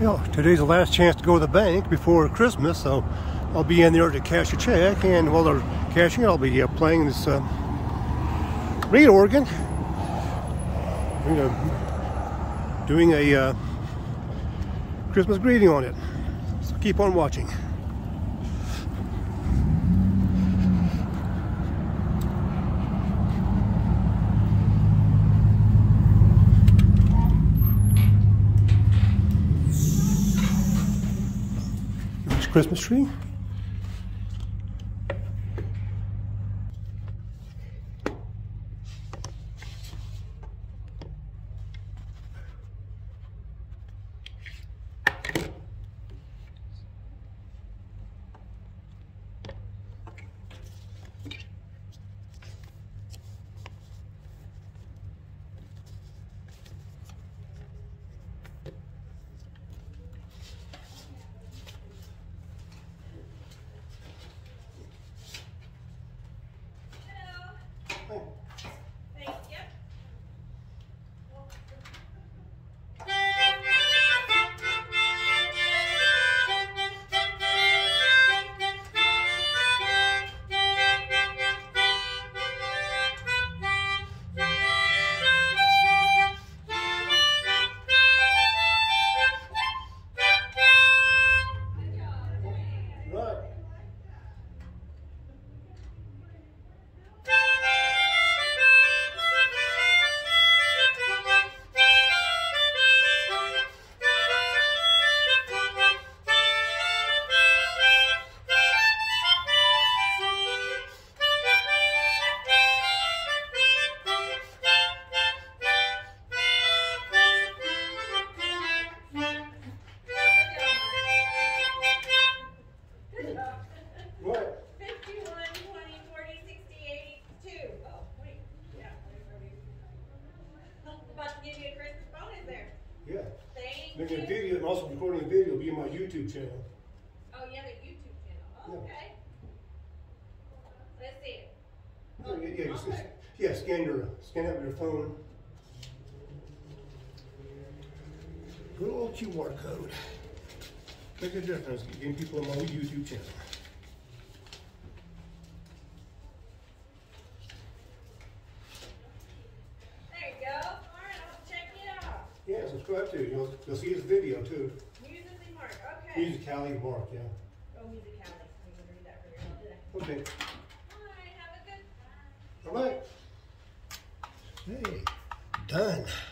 You know, today's the last chance to go to the bank before Christmas, so I'll be in there to cash a check, and while they're cashing it, I'll be playing this reed organ. Doing a Christmas greeting on it. So keep on watching. Nice Christmas tree. Yeah. Making a video and also recording a video will be on my YouTube channel. Oh, yeah, the YouTube channel. Oh, okay. Let's see it. Oh, yeah, scan it with your phone. Good old QR code. Make a difference getting people on my YouTube channel. Yeah, subscribe to it. You'll see his video too. Musically Mark, okay. Musically Mark, yeah. Oh, Musically. I'm going to read that for you. Okay. All right, have a good time. All right. Hey, done.